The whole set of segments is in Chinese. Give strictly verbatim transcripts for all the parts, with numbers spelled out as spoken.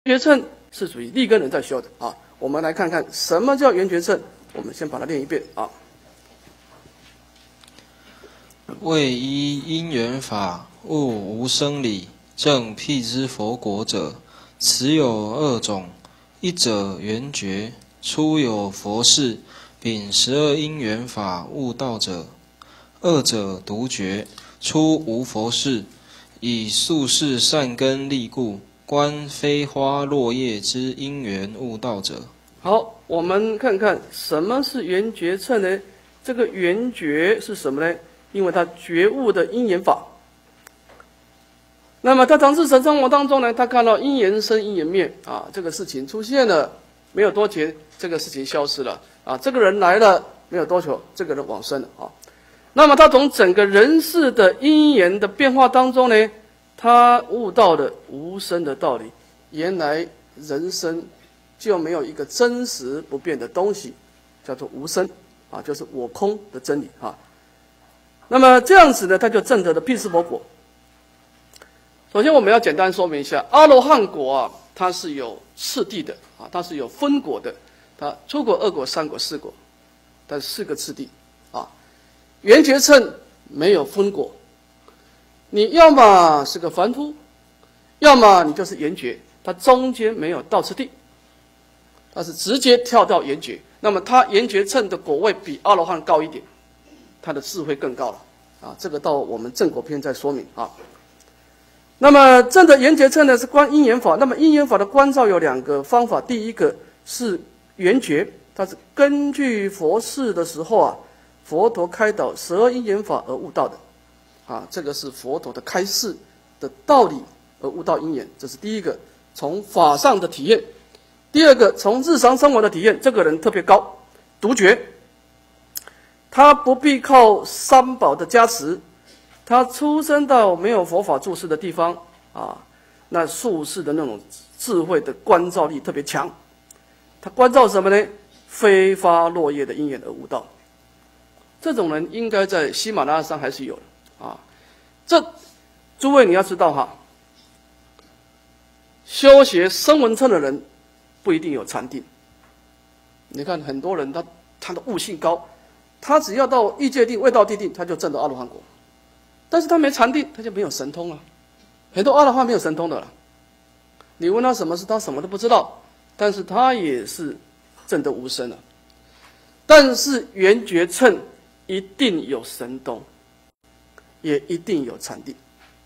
觉称是属于立根人在修的啊。我们来看看什么叫圆觉称，我们先把它念一遍啊。 为依因缘法，悟无生理，正辟支佛果者，此有二种：一者圆觉，初有佛事，秉十二因缘法悟道者；二者独觉，初无佛事，以宿世善根利故，观飞花落叶之因缘悟道者。 好，我们看看什么是圆觉称呢？这个圆觉是什么呢？因为它觉悟的因缘法。那么他从日常生活当中呢，他看到因缘生因缘灭啊，这个事情出现了，没有多久，这个事情消失了啊，这个人来了，没有多久，这个人往生了啊。那么他从整个人世的因缘的变化当中呢，他悟到了无生的道理。原来人生就没有一个真实不变的东西，叫做无生啊，就是我空的真理啊。那么这样子呢，他就证得了辟支佛果。首先，我们要简单说明一下，阿罗汉果啊，它是有次第的啊，它是有分果的，它初果、二果、三果、四果，它是四个次第啊。圆觉称没有分果，你要么是个凡夫，要么你就是圆觉，它中间没有道次第，它是直接跳到圆觉。那么它圆觉称的果位比阿罗汉高一点，它的智慧更高了啊。这个到我们正果篇再说明啊。那么正的圆觉称呢是观因缘法，那么因缘法的观照有两个方法，第一个是圆觉，它是根据佛事的时候啊，佛陀开导十二因缘法而悟道的，啊，这个是佛陀的开示的道理而悟道因缘，这是第一个，从法上的体验。第二个，从日常生活的体验，这个人特别高，独觉，他不必靠三宝的加持。他出生到没有佛法住世的地方啊，那术士的那种智慧的观照力特别强。他观照什么呢？飞花落叶的因缘而悟道。这种人应该在喜马拉雅山还是有的啊。这诸位你要知道哈，修学声闻称的人不一定有禅定。你看很多人他他的悟性高，他只要到欲界定、未到地定，他就证得阿罗汉果。但是他没禅定，他就没有神通了。很多阿罗汉没有神通的了，你问他什么事，他什么都不知道，但是他也是证得无生了。但是圆觉称一定有神通，也一定有禅定。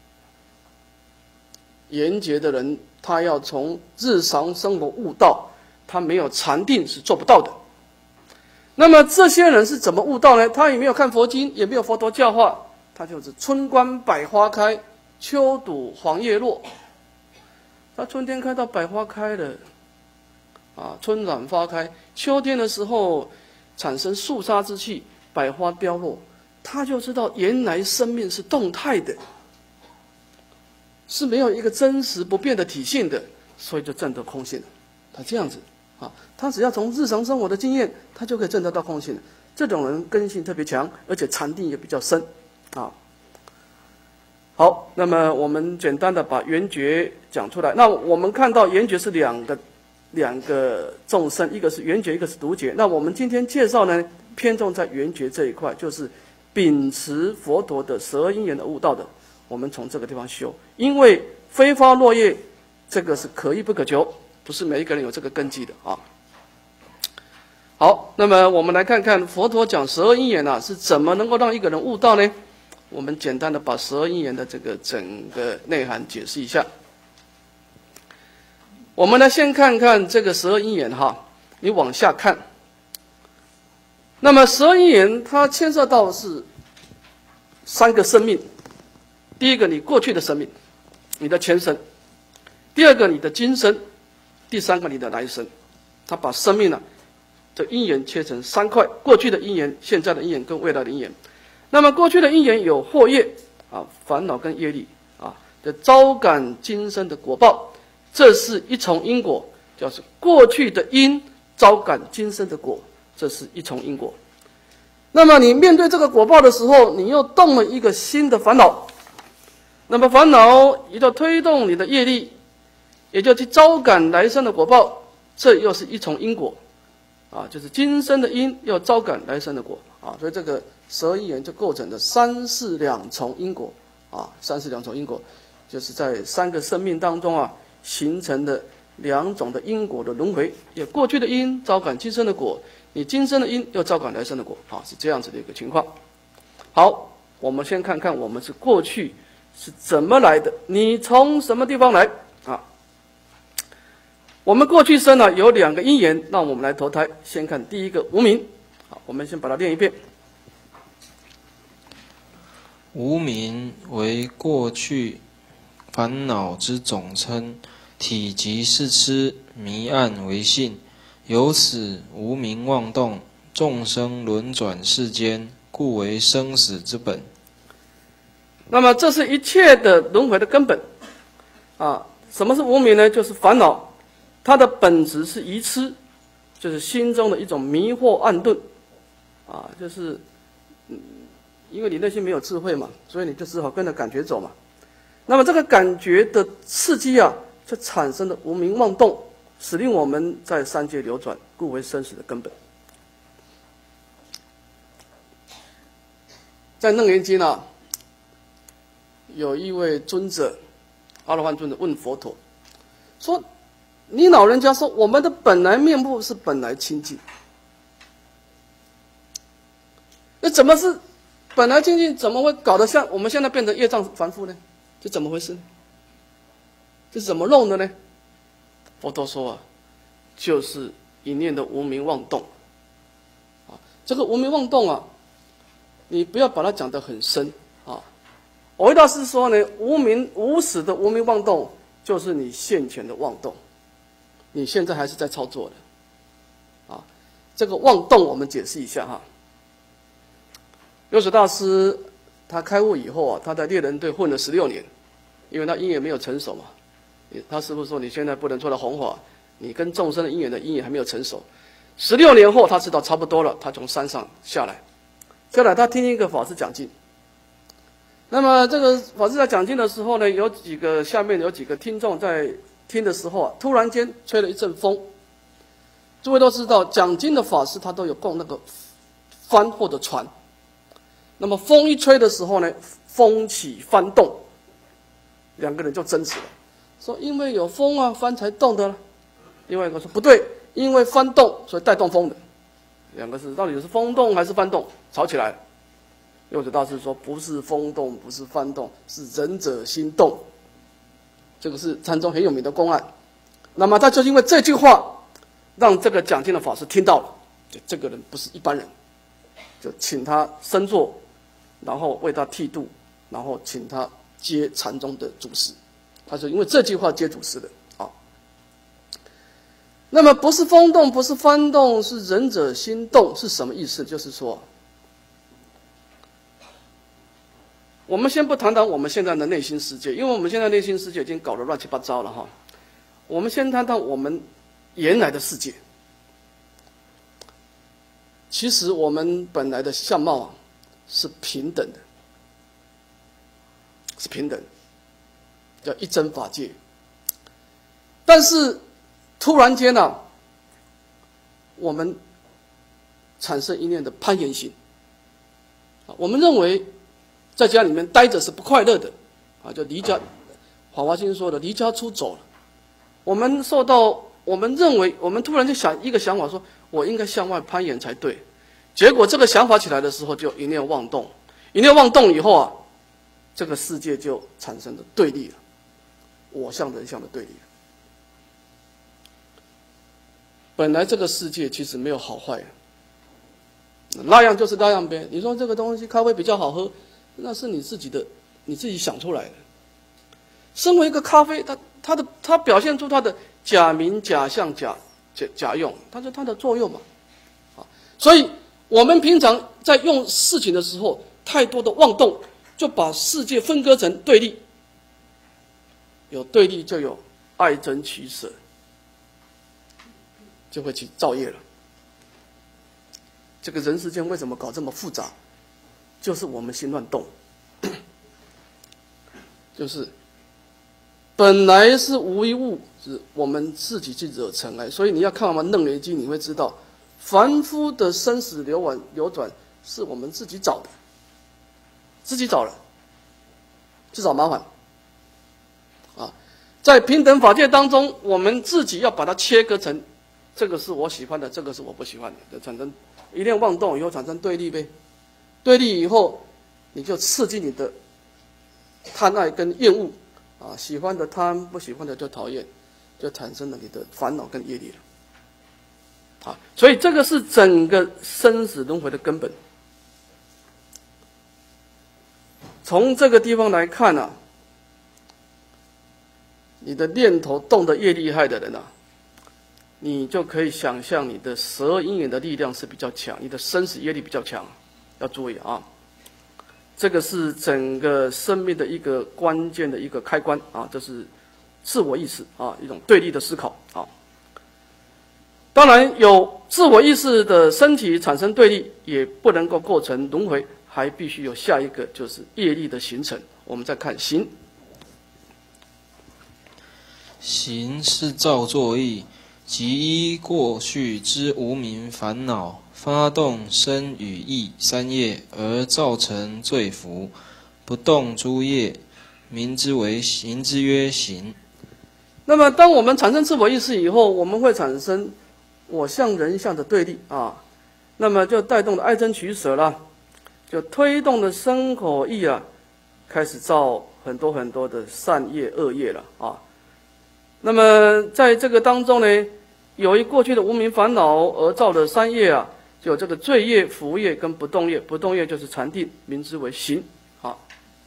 圆觉的人，他要从日常生活悟道，他没有禅定是做不到的。那么这些人是怎么悟道呢？他也没有看佛经，也没有佛陀教化。他就是春观百花开，秋睹黄叶落。他春天看到百花开了，啊，春暖花开；秋天的时候产生肃杀之气，百花凋落，他就知道原来生命是动态的，是没有一个真实不变的体性的，所以就证得空性了。他这样子啊，他只要从日常生活的经验，他就可以证得到空性了。这种人根性特别强，而且禅定也比较深。啊，好，那么我们简单的把圆觉讲出来。那我们看到圆觉是两个两个众生，一个是圆觉，一个是独觉。那我们今天介绍呢，偏重在圆觉这一块，就是秉持佛陀的十二因缘而悟道的。我们从这个地方修，因为飞花落叶这个是可遇不可求，不是每一个人有这个根基的啊。好，那么我们来看看佛陀讲十二因缘啊，是怎么能够让一个人悟道呢？我们简单的把十二因缘的这个整个内涵解释一下。我们来先看看这个十二因缘哈，你往下看。那么十二因缘它牵涉到是三个生命，第一个你过去的生命，你的前生；第二个你的今生；第三个你的来生。它把生命呢、啊，这因缘切成三块：过去的因缘、现在的因缘跟未来的因缘。那么过去的因缘有惑业啊，烦恼跟业力啊，的招感今生的果报，这是一重因果，叫做过去的因招感今生的果，这是一重因果。那么你面对这个果报的时候，你又动了一个新的烦恼，那么烦恼一定要推动你的业力， 也就去招感来生的果报，这又是一重因果，啊，就是今生的因又招感来生的果，啊，所以这个十二因缘就构成了三世两重因果，啊，三世两重因果，就是在三个生命当中啊形成的两种的因果的轮回，有过去的因招感今生的果，你今生的因又招感来生的果，啊，是这样子的一个情况。好，我们先看看我们是过去是怎么来的，你从什么地方来啊？我们过去生呢、啊、有两个因缘，让我们来投胎。先看第一个无明，好，我们先把它念一遍。 无明为过去烦恼之总称，体即是痴，迷暗为性，由此无明妄动，众生轮转世间，故为生死之本。 那么这是一切的轮回的根本啊。什么是无明呢？就是烦恼，它的本质是愚痴，就是心中的一种迷惑暗钝啊，就是嗯，因为你内心没有智慧嘛，所以你就只好跟着感觉走嘛。那么这个感觉的刺激啊，就产生了无明妄动，使令我们在三界流转，故为生死的根本。在《楞严经》啊，有一位尊者，阿罗汉尊者问佛陀说：“你老人家说我们的本来面目是本来清净，那怎么是本来清净？怎么会搞得像我们现在变成业障凡夫呢？这怎么回事呢？这是怎么弄的呢？”佛陀说啊，就是一念的无明妄动啊。这个无明妄动啊，你不要把它讲得很深啊。蕅益大师说呢，无明无始的无明妄动，就是你现前的妄动，你现在还是在操作的啊。这个妄动我们解释一下哈。六祖大师他开悟以后啊，他在猎人队混了十六年，因为他因缘没有成熟嘛。他师父说：“你现在不能出来弘法，你跟众生的因缘的因缘还没有成熟。”十六年后，他知道差不多了，他从山上下来，下来他听一个法师讲经。那么这个法师在讲经的时候呢，有几个下面有几个听众在听的时候啊，突然间吹了一阵风。诸位都知道，讲经的法师他都有供那个帆或者船。那么风一吹的时候呢，风起帆动，两个人就争执了。说因为有风啊，帆才动的了。另外一个说不对，因为帆动，所以带动风的。两个是到底是风动还是帆动？吵起来了。六祖大师说不是风动，不是帆动，是仁者心动。这个是禅宗很有名的公案。那么他就因为这句话，让这个讲经的法师听到了，就这个人不是一般人，就请他升座，然后为他剃度，然后请他接禅宗的祖师。他是因为这句话接祖师的啊。那么不是风动，不是幡动，是仁者心动，是什么意思？就是说，我们先不谈谈我们现在的内心世界，因为我们现在内心世界已经搞得乱七八糟了哈。我们先谈谈我们原来的世界。其实我们本来的相貌啊是平等的，是平等的。叫一真法界，但是突然间呢、啊，我们产生一念的攀岩心，啊，我们认为在家里面待着是不快乐的，啊，就离家，华华经说的离家出走了。我们受到，我们认为，我们突然就想一个想法说，我应该向外攀岩才对。结果这个想法起来的时候，就一念妄动，一念妄动以后啊，这个世界就产生了对立了。我相人相的对立，本来这个世界其实没有好坏，那样就是那样呗。你说这个东西咖啡比较好喝，那是你自己的，你自己想出来的。身为一个咖啡，它它的它表现出它的假名、假相、假假假用，它是它的作用嘛，啊，所以我们平常在用事情的时候，太多的妄动，就把世界分割成对立。有对立就有爱憎取舍，就会去造业了。这个人世间为什么搞这么复杂？就是我们心乱动，就是本来是无一物， 是我们自己去惹尘埃。所以你要看完《楞严经》，你会知道，凡夫的生死流转流转是我们自己找的，自己找了，自找麻烦。啊，在平等法界当中，我们自己要把它切割成，这个是我喜欢的，这个是我不喜欢的，就产生一念妄动以后产生对立呗。对立以后，你就刺激你的贪爱跟厌恶，啊，喜欢的贪，不喜欢的就讨厌，就产生了你的烦恼跟业力了。啊，所以这个是整个生死轮回的根本。从这个地方来看啊，你的念头动得越厉害的人啊，你就可以想象你的十二因缘的力量是比较强，你的生死业力比较强，要注意啊。这个是整个生命的一个关键的一个开关啊，这是自我意识啊，一种对立的思考啊。当然，有自我意识的身体产生对立，也不能够构成轮回，还必须有下一个就是业力的形成。我们再看行， 行是造作意，即依过去之无明烦恼发动身与意三业而造成罪福，不动诸业，名之为行之曰行。 那么，当我们产生自我意识以后，我们会产生我相人相的对立啊，那么就带动了爱憎取舍了，就推动了身口意啊，开始造很多很多的善业恶业了啊。那么在这个当中呢，由于过去的无明烦恼而造的三业啊，就有这个罪业、福业跟不动业。不动业就是禅定，名之为行。好，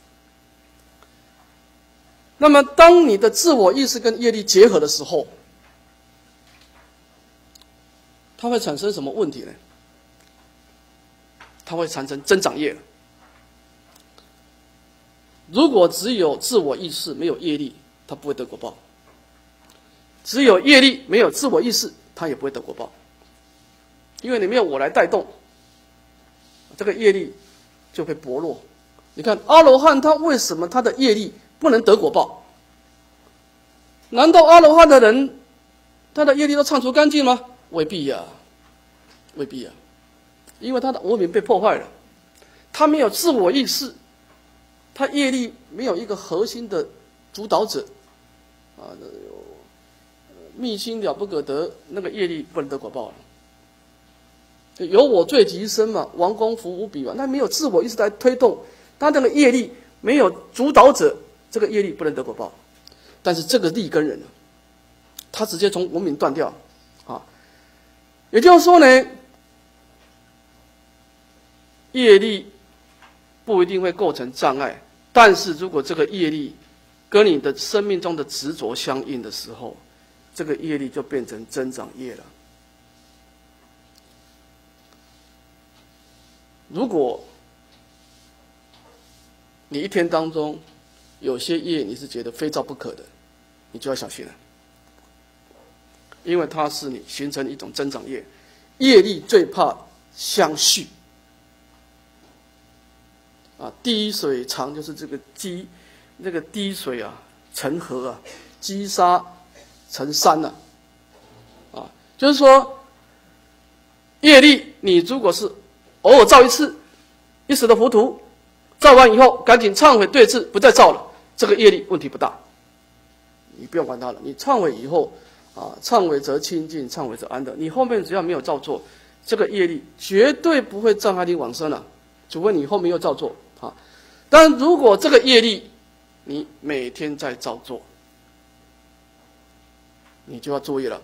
那么当你的自我意识跟业力结合的时候，它会产生什么问题呢？它会产生增长业。如果只有自我意识没有业力，它不会得果报；只有业力没有自我意识，它也不会得果报。因为你没有我来带动，这个业力就会薄弱。你看阿罗汉他为什么他的业力不能得果报？难道阿罗汉的人他的业力都铲除干净吗？未必呀、啊，未必呀、啊，因为他的无明被破坏了，他没有自我意识，他业力没有一个核心的主导者啊，密心了不可得，那个业力不能得果报了。有我最极深嘛，王公福无比嘛，那没有自我意识来推动，他那个业力没有主导者，这个业力不能得果报。但是这个利根人呢，他直接从无明断掉，啊，也就是说呢，业力不一定会构成障碍，但是如果这个业力跟你的生命中的执着相应的时候，这个业力就变成增长业了。如果你一天当中有些业你是觉得非造不可的，你就要小心了，因为它是你形成一种增长业。业力最怕相续啊，滴水长就是这个积，那个滴水啊成河啊，积沙成山了啊，啊，就是说业力你如果是偶尔造一次，一时的糊涂，造完以后赶紧忏悔对治，不再造了，这个业力问题不大，你不用管它了。你忏悔以后啊，忏悔则清净，忏悔则安乐。你后面只要没有造作，这个业力绝对不会障碍你往生了，除非你后面又造作啊。但如果这个业力你每天在造作，你就要注意了，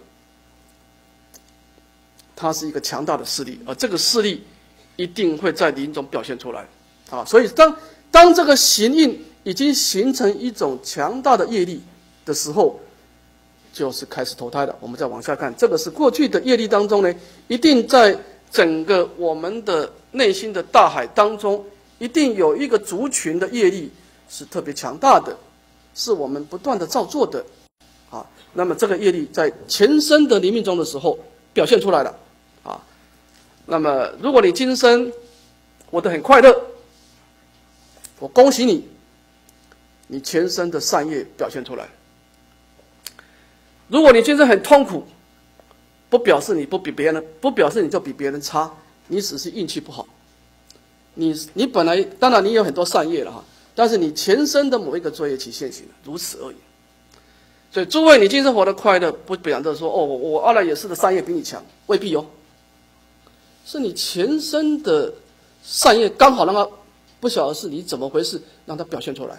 它是一个强大的势力，而这个势力一定会在临终表现出来，啊，所以当当这个行印已经形成一种强大的业力的时候，就是开始投胎了。我们再往下看，这个是过去的业力当中呢，一定在整个我们的内心的大海当中，一定有一个族群的业力是特别强大的，是我们不断的造作的，啊，那么这个业力在前生的临命终的时候表现出来了。那么，如果你今生活得很快乐，我恭喜你，你前生的善业表现出来。 如果你今生很痛苦，不表示你不比别人，不表示你就比别人差，你只是运气不好。你你本来当然你有很多善业了哈，但是你前生的某一个作业起现行了，如此而已。所以诸位，你今生活得快乐，不表示说哦，我阿赖耶识的善业比你强，未必哦。是你前生的善业刚好让他不晓得是你怎么回事，让他表现出来。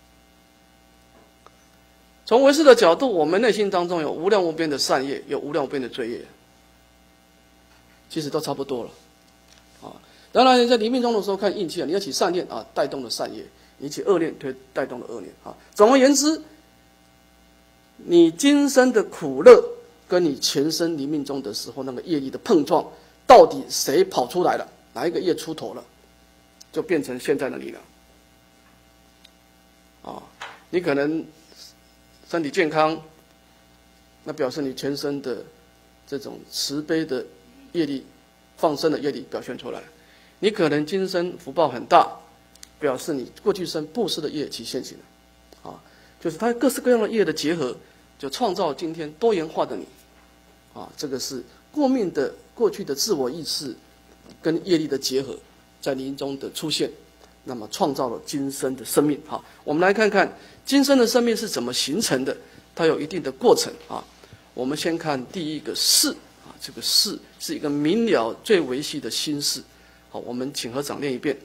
从唯识的角度，我们内心当中有无量无边的善业，有无量无边的罪业，其实都差不多了。啊，当然你在临命终的时候看运气啊，你要起善念啊，带动了善业；你起恶念，推带动了恶念。啊，总而言之，你今生的苦乐跟你前生临命终的时候那个业力的碰撞，到底谁跑出来了？哪一个业出头了，就变成现在的你了。啊，你可能身体健康，那表示你全身的这种慈悲的业力、放生的业力表现出来。你可能今生福报很大，表示你过去生布施的业起现行了。啊，就是它各式各样的业的结合，就创造今天多元化的你。啊，这个是过命的过去的自我意识跟业力的结合，在临终的出现，那么创造了今生的生命。好，我们来看看今生的生命是怎么形成的，它有一定的过程啊。我们先看第一个事啊，这个事是一个明了最维系的心事。好，我们请合掌念一遍。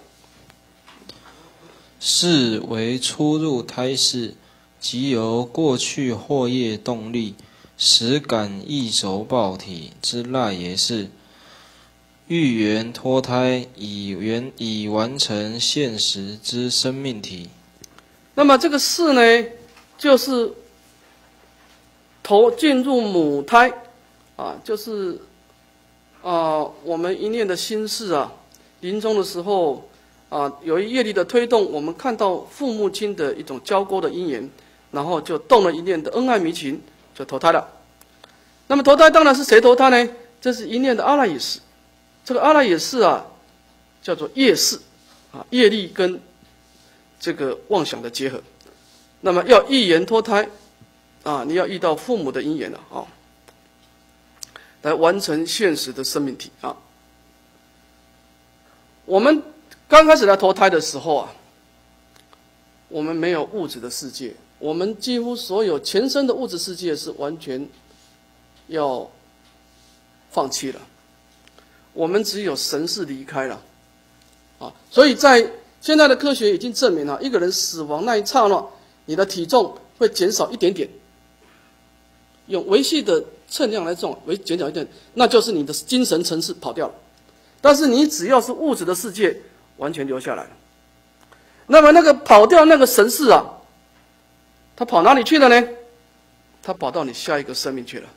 事为初入胎室，即由过去惑业动力，实感异熟报体之赖耶识，欲缘脱胎，以缘以完成现实之生命体。 那么这个事呢，就是头进入母胎啊，就是啊，我们一念的心事啊，临终的时候啊，由于业力的推动，我们看到父母亲的一种交媾的因缘，然后就动了一念的恩爱迷情，就投胎了。那么投胎当然是谁投胎呢？这是一念的阿赖耶识。这个阿赖耶识啊，叫做业识啊，业力跟这个妄想的结合。那么要一言脱胎啊，你要遇到父母的因缘了啊，来完成现实的生命体啊。我们刚开始来投胎的时候啊，我们没有物质的世界，我们几乎所有前生的物质世界是完全要放弃了，我们只有神识离开了啊。所以在现在的科学已经证明了，一个人死亡那一刹那，你的体重会减少一点点，用微细的称量来重，微减少一点，那就是你的精神层次跑掉了。但是你只要是物质的世界，完全留下来了。那么那个跑掉那个神识啊，它跑哪里去了呢？它跑到你下一个生命去了，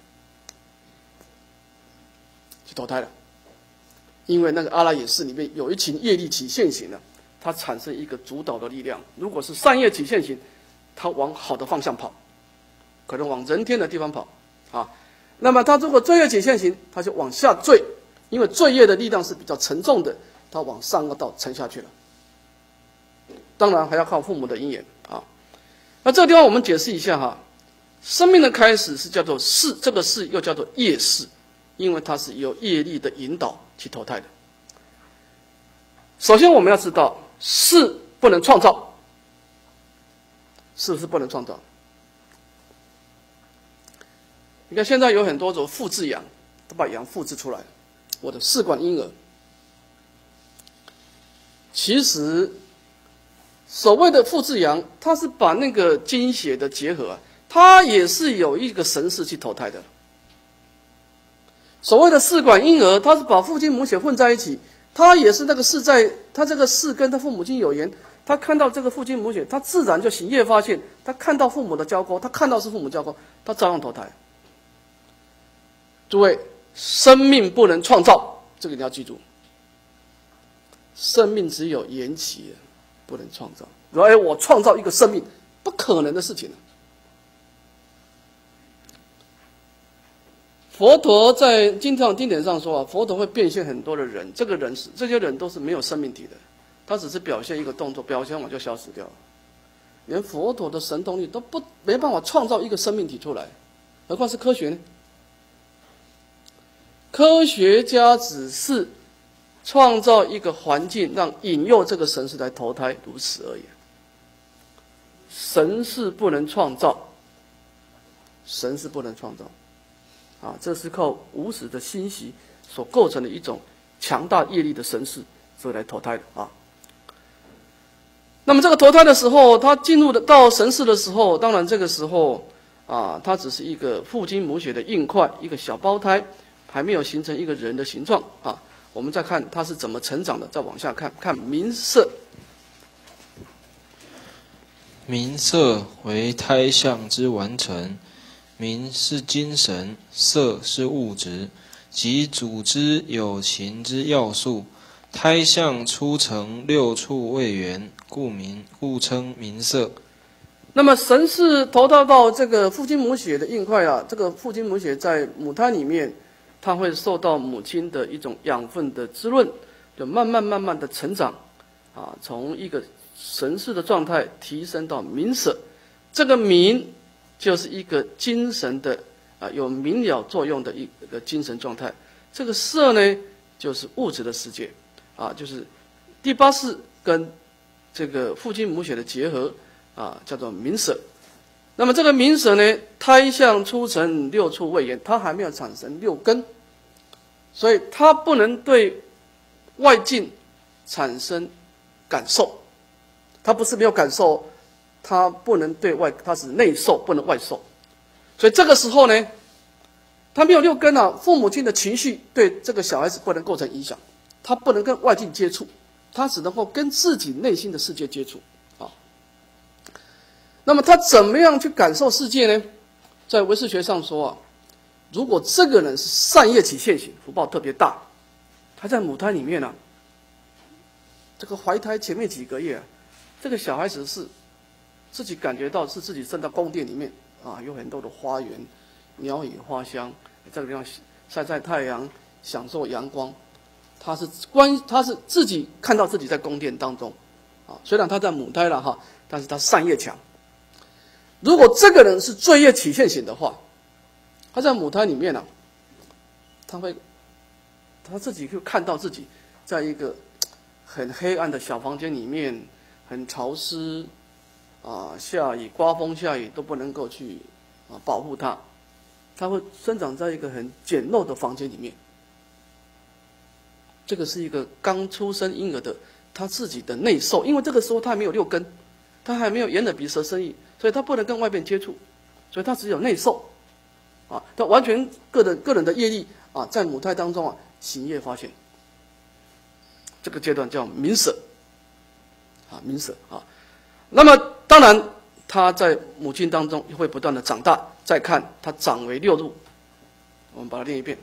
去投胎了。因为那个阿赖耶识里面有一群业力起现行了，它产生一个主导的力量。如果是善业起现行，它往好的方向跑，可能往人天的地方跑啊。那么它如果罪业起现行，它就往下坠，因为罪业的力量是比较沉重的，它往上恶道沉下去了。当然还要靠父母的因缘啊。那这个地方我们解释一下哈，生命的开始是叫做事，这个事又叫做业事，因为它是由业力的引导去投胎的。首先我们要知道，事不能创造，是不是不能创造？你看现在有很多种复制羊，都把羊复制出来，我的试管婴儿。其实所谓的复制羊，它是把那个精血的结合啊，它也是有一个神识去投胎的。所谓的试管婴儿，它是把父亲母血混在一起，他也是那个是在他这个是跟他父母亲有缘，他看到这个父亲母血，他自然就醒业发现，他看到父母的交媾，他看到是父母交媾，他照样投胎。诸位，生命不能创造，这个你要记住。生命只有缘起，不能创造。说哎，我创造一个生命，不可能的事情。佛陀在经藏经典上说啊，佛陀会变现很多的人，这个人是这些人都是没有生命体的，他只是表现一个动作，表现完就消失掉了。连佛陀的神通力都不没办法创造一个生命体出来， 何况是科学呢？科学家只是创造一个环境，让引诱这个神识来投胎，如此而已。神是不能创造，神是不能创造，啊，这是靠无始的心习所构成的一种强大业力的神识，所以来投胎的啊。那么这个投胎的时候，他进入的到神识的时候，当然这个时候啊，它只是一个父精母血的硬块，一个小胞胎，还没有形成一个人的形状啊。我们再看它是怎么成长的，再往下看，看明色。 明色为胎相之完成，明是精神，色是物质，即组织有情之要素。胎相出成六处位元，故名，故称明色。 那么神是投胎到这个父精母血的硬块啊，这个父精母血在母胎里面，它会受到母亲的一种养分的滋润，就慢慢慢慢的成长，啊，从一个神识的状态提升到明色。这个明就是一个精神的啊有明了作用的一个精神状态，这个色呢就是物质的世界，啊，就是第八识跟这个父精母血的结合。啊，叫做明色。那么这个明色呢，胎相出成六处位元，它还没有产生六根，所以它不能对外境产生感受。它不是没有感受，它不能对外，它是内受，不能外受。所以这个时候呢，它没有六根啊，父母亲的情绪对这个小孩子不能构成影响，他不能跟外境接触，他只能够跟自己内心的世界接触。那么他怎么样去感受世界呢？在唯识学上说啊，如果这个人是善业起现行，福报特别大，他在母胎里面啊，这个怀胎前面几个月啊，这个小孩子是自己感觉到是自己生到宫殿里面啊，有很多的花园，鸟语花香，这个地方晒晒太阳，享受阳光。他是关，他是自己看到自己在宫殿当中啊，虽然他在母胎了哈，但是他善业强。如果这个人是罪业起现行的话，他在母胎里面呢、啊，他会他自己就看到自己在一个很黑暗的小房间里面，很潮湿啊，下雨刮风下雨都不能够去啊保护他，他会生长在一个很简陋的房间里面。这个是一个刚出生婴儿的他自己的内受，因为这个时候他还没有六根，他还没有眼耳鼻舌身意。所以他不能跟外面接触，所以他只有内受，啊，他完全个人个人的业力啊，在母胎当中啊行业发现，这个阶段叫明色，啊明色啊。那么当然他在母亲当中会不断的长大，再看他长为六入，我们把它念一遍。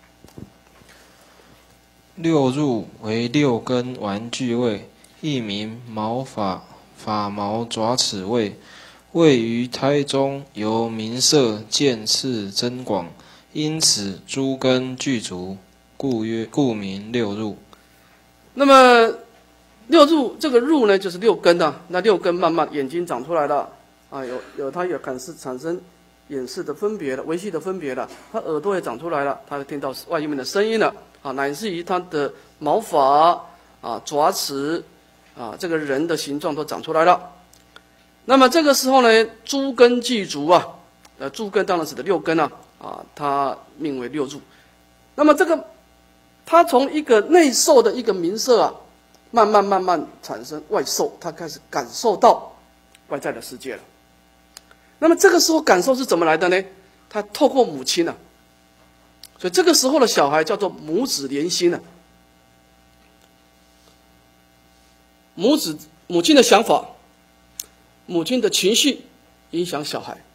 六入为六根玩具位，亦名毛发发毛爪齿位。位于胎中，由明色渐次增广，因此诸根具足，故曰故名六入。 那么六入这个入呢，就是六根啊。那六根慢慢眼睛长出来了啊，有有它有感是产生眼识的分别了，维系的分别了。它耳朵也长出来了，它会听到外面的声音了啊，乃至于它的毛发啊、爪齿啊，这个人的形状都长出来了。那么这个时候呢，诸根具足啊，呃，诸根当然指的六根啊，啊，它命为六入。那么这个，它从一个内受的一个明色啊，慢慢慢慢产生外受，它开始感受到外在的世界了。那么这个时候感受是怎么来的呢？它透过母亲啊，所以这个时候的小孩叫做母子连心啊，母子母亲的想法。母亲的情绪影响小孩，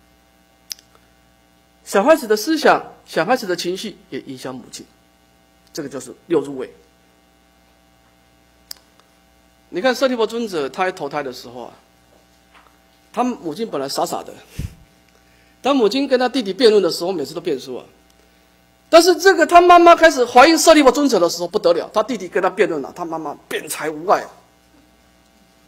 小孩子的思想、小孩子的情绪也影响母亲，这个就是六入位。你看舍利弗尊者他投胎的时候啊，他母亲本来傻傻的，当母亲跟他弟弟辩论的时候，每次都辩输啊。但是这个他妈妈开始怀疑舍利弗尊者的时候不得了，他弟弟跟他辩论了，他妈妈辩才无碍啊。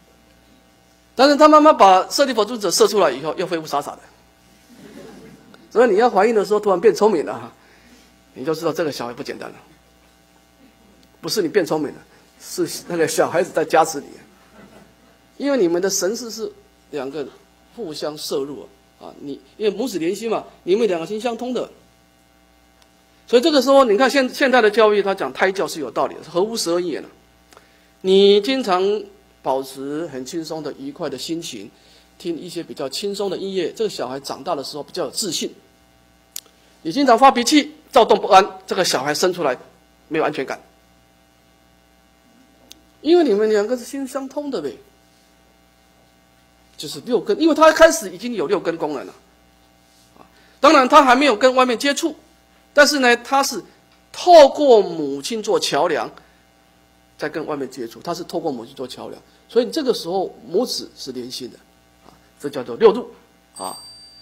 但是他妈妈把舍利弗尊者射出来以后，又恢复傻傻的。 所以你要怀孕的时候突然变聪明了，你就知道这个小孩不简单了。不是你变聪明了，是那个小孩子在加持你。因为你们的神识是两个互相摄入啊，你因为母子连心嘛，你们两个心相通的。所以这个时候，你看现现在的教育，他讲胎教是有道理的，合乎十二因缘的。你经常保持很轻松的、愉快的心情，听一些比较轻松的音乐，这个小孩长大的时候比较有自信。你经常发脾气、躁动不安，这个小孩生出来没有安全感，因为你们两个是心相通的呗。就是六根，因为他开始已经有六根功能了，啊，当然他还没有跟外面接触，但是呢，他是透过母亲做桥梁，在跟外面接触，他是透过母亲做桥梁，所以这个时候母子是连心的，啊，这叫做六入，啊，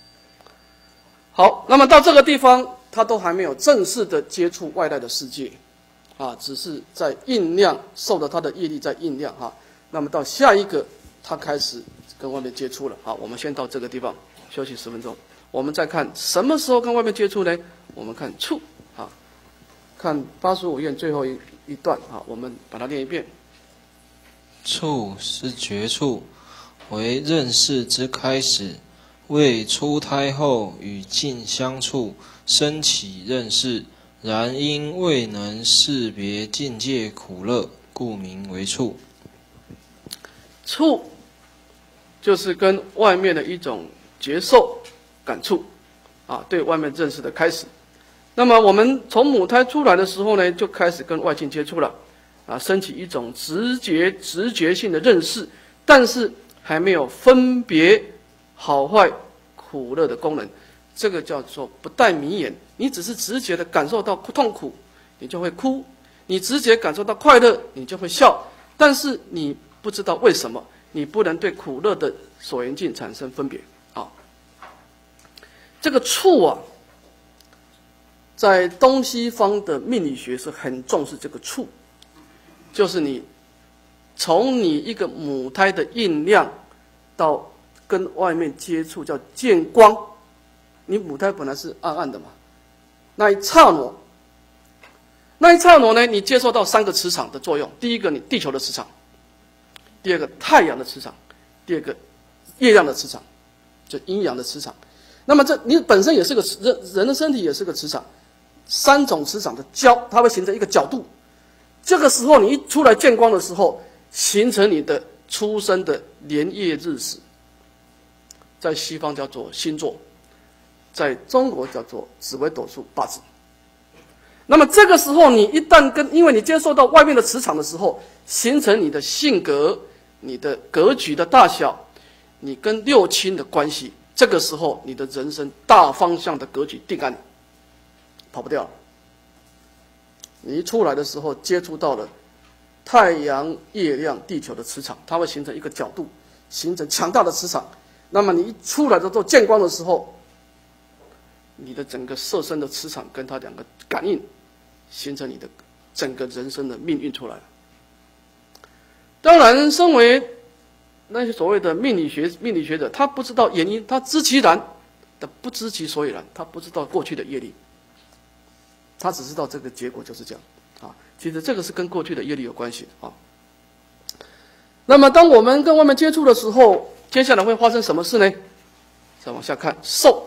好，那么到这个地方，他都还没有正式的接触外在的世界，啊，只是在酝酿，受了他的业力在酝酿，哈，那么到下一个，他开始跟外面接触了。好，我们先到这个地方休息十分钟。我们再看什么时候跟外面接触呢？我们看触啊，看八十五页最后一一段啊，我们把它念一遍。 触是觉处，为认识之开始，为出胎后与境相处，生起认识。然因未能识别境界苦乐，故名为触。 触就是跟外面的一种觉受感触啊，对外面认识的开始。那么我们从母胎出来的时候呢，就开始跟外境接触了啊，升起一种直觉直觉性的认识，但是还没有分别好坏苦乐的功能，这个叫做不带迷眼。你只是直觉的感受到痛苦，你就会哭；你直觉感受到快乐，你就会笑。但是你不知道为什么，你不能对苦乐的所缘境产生分别啊。这个触啊，在东西方的命理学是很重视这个触，就是你从你一个母胎的酝酿到跟外面接触叫见光。你母胎本来是暗暗的嘛，那一刹那，那一刹那呢，你接受到三个磁场的作用。第一个，你地球的磁场；第二个，太阳的磁场；第二个，月亮的磁场，就阴阳的磁场。那么这你本身也是个人，人的身体也是个磁场，三种磁场的交，它会形成一个角度。这个时候你一出来见光的时候，形成你的出生的年月日时，在西方叫做星座，在中国叫做紫微斗数八字。那么这个时候，你一旦跟，因为你接受到外面的磁场的时候，形成你的性格、你的格局的大小，你跟六亲的关系，这个时候你的人生大方向的格局定案，跑不掉了。你一出来的时候，接触到了太阳、月亮、地球的磁场，它会形成一个角度，形成强大的磁场。那么你一出来的时候，见光的时候，你的整个色身的磁场跟它两个感应，形成你的整个人生的命运出来了。当然，身为那些所谓的命理学命理学者，他不知道原因，他知其然，但不知其所以然，他不知道过去的业力，他只知道这个结果就是这样啊。其实这个是跟过去的业力有关系的啊。那么，当我们跟外面接触的时候，接下来会发生什么事呢？再往下看，受。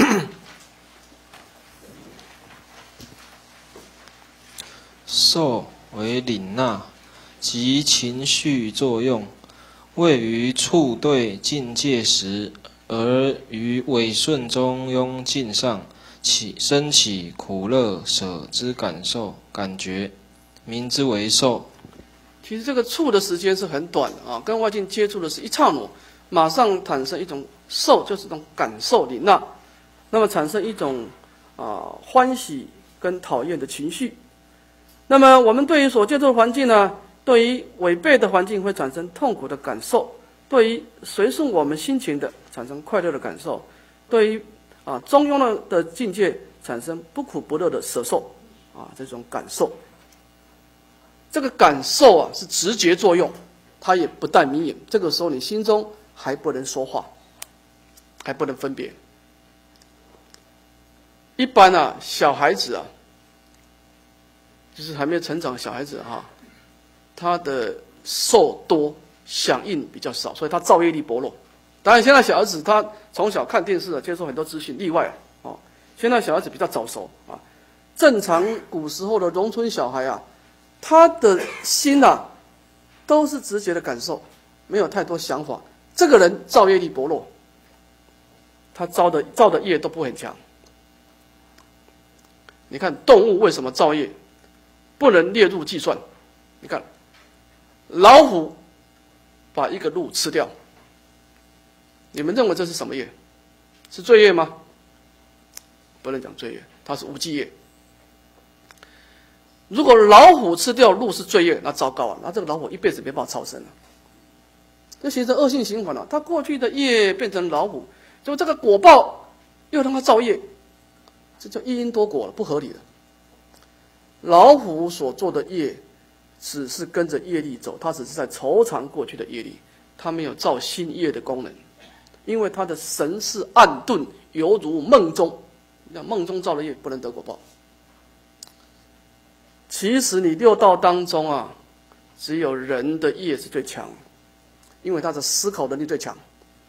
受为领纳及情绪作用，位于处对境界时，而于违顺中庸境上起生起苦乐舍之感受感觉，名之为受。 其实这个处的时间是很短的啊，跟外境接触的是一刹那，马上产生一种受，就是一种感受领纳，那么产生一种啊欢喜跟讨厌的情绪。那么我们对于所接触的环境呢，对于违背的环境会产生痛苦的感受，对于随顺我们心情的产生快乐的感受，对于啊中庸的的境界产生不苦不乐的舍受啊这种感受。这个感受啊是直觉作用，它也不带迷眼。这个时候你心中还不能说话，还不能分别。 一般啊，小孩子啊，就是还没有成长的小孩子哈、啊，他的受多，响应比较少，所以他造业力薄弱。当然，现在小孩子他从小看电视啊，接受很多资讯，例外啊。哦，现在小孩子比较早熟啊。正常古时候的农村小孩啊，他的心啊，都是直觉的感受，没有太多想法。这个人造业力薄弱，他造的造的业都不很强。你看动物为什么造业不能列入计算？你看老虎把一个鹿吃掉，你们认为这是什么业？是罪业吗？不能讲罪业，它是无记业。如果老虎吃掉鹿是罪业，那糟糕啊！那这个老虎一辈子没办法超生了，这形成恶性循环了。他过去的业变成老虎，就这个果报又让他造业，这叫一因多果了，不合理的。老虎所做的业，只是跟着业力走，它只是在酬偿过去的业力，它没有造新业的功能，因为它的神识暗钝，犹如梦中。那梦中造的业不能得果报。其实你六道当中啊，只有人的业是最强，因为他的思考能力最强。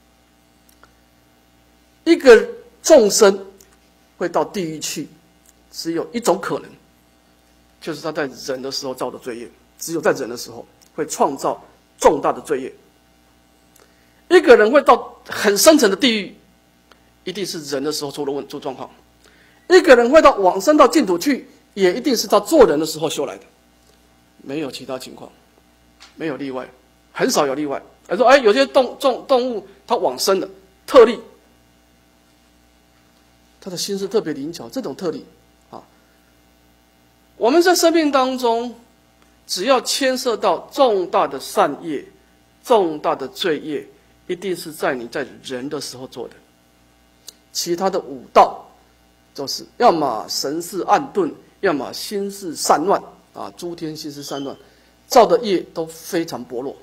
一个众生会到地狱去，只有一种可能，就是他在忍的时候造的罪业，只有在忍的时候会创造重大的罪业。一个人会到很深层的地狱，一定是忍的时候出了问出状况。一个人会到往生到净土去，也一定是他做人的时候修来的，没有其他情况，没有例外，很少有例外。他说：“哎，有些动动动物它往生了，特例，他的心是特别灵巧，这种特例啊。我们在生命当中，只要牵涉到重大的善业、重大的罪业，一定是在你在人的时候做的。其他的五道，就是要么神识暗钝，要么心事散乱啊，诸天心事散乱，造的业都非常薄弱。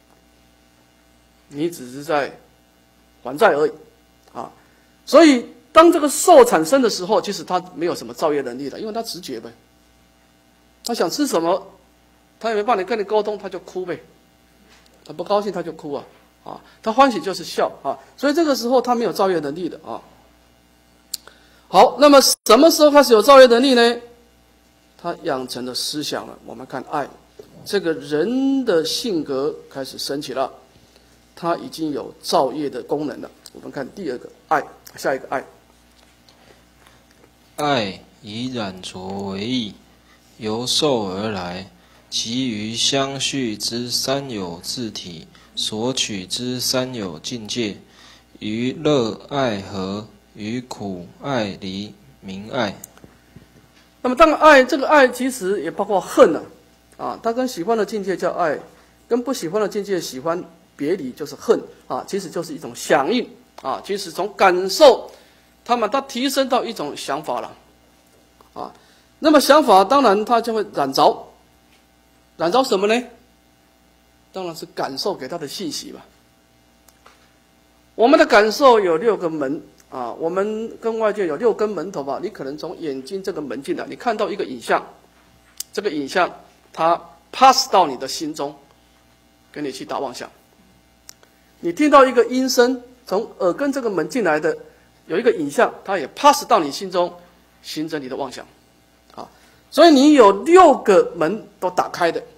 你只是在还债而已啊。所以当这个受产生的时候，其实他没有什么造业能力的，因为他直觉呗。他想吃什么，他也没办法跟你沟通，他就哭呗。他不高兴他就哭啊啊，他欢喜就是笑啊。所以这个时候他没有造业能力的啊。好，那么什么时候开始有造业能力呢？他养成了思想了。我们看爱，这个人的性格开始升起了，他已经有造业的功能了。我们看第二个爱，下一个爱。 爱以染浊为意，由受而来，其余相续之三有自体，所取之三有境界，于乐爱合，于苦爱离，名爱。 那么当然爱，这个爱其实也包括恨了啊，啊，他跟喜欢的境界叫爱，跟不喜欢的境界喜欢别离就是恨啊，其实就是一种响应啊，其实从感受，他们它提升到一种想法了啊。那么想法当然它就会染着，染着什么呢？当然是感受给他的信息吧。我们的感受有六个门啊，我们跟外界有六根门头吧。你可能从眼睛这个门进来，你看到一个影像，这个影像它 pass 到你的心中，跟你去打妄想。你听到一个音声，从耳根这个门进来的，有一个影像，它也 pass 到你心中，形成你的妄想。啊，所以你有六个门都打开的，